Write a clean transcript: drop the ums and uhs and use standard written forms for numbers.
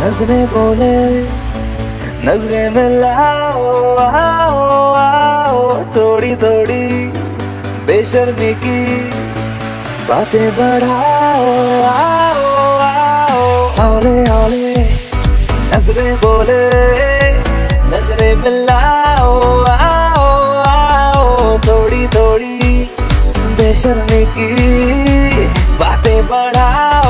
नजरे बोले नजरे मिलाओ, आओ आओ थोड़ी थोड़ी बेशर्मी की बातें बढ़ाओ, आओ आओ हौले हौले नजरे बोले नजरे मिलाओ, आओ आओ थोड़ी थोड़ी बेशर्मी की बातें बढ़ाओ।